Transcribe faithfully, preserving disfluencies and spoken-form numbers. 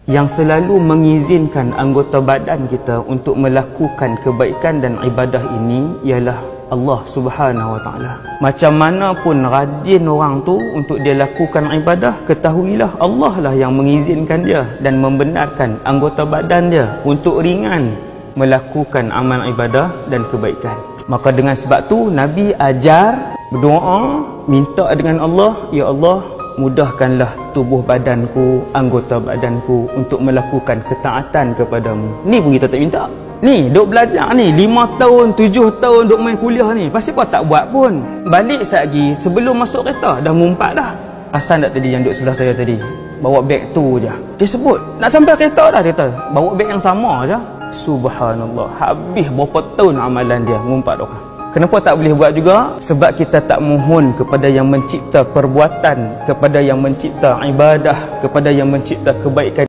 yang selalu mengizinkan anggota badan kita untuk melakukan kebaikan dan ibadah ini ialah Allah Subhanahu Wa Taala. Macam mana pun rajin orang tu untuk dia lakukan ibadah, ketahuilah Allah lah yang mengizinkan dia dan membenarkan anggota badan dia untuk ringan melakukan amal ibadah dan kebaikan. Maka dengan sebab tu Nabi ajar berdoa, minta dengan Allah, ya Allah, mudahkanlah tubuh badanku, anggota badanku untuk melakukan ketaatan kepadamu. Ni pun kita tak minta. Ni duk belajar ni lima tahun, tujuh tahun duk main kuliah ni, pasti kau tak buat pun. Balik lagi sebelum masuk kereta dah mumpat dah. Hasan tak tadi yang duduk sebelah saya tadi, bawa beg tu je. Dia sebut nak sampai kereta dah, dia kata bawa beg yang sama je. Subhanallah, habis berapa tahun amalan dia ngumpat orang. Kenapa tak boleh buat juga? Sebab kita tak mohon kepada yang mencipta perbuatan, kepada yang mencipta ibadah, kepada yang mencipta kebaikan.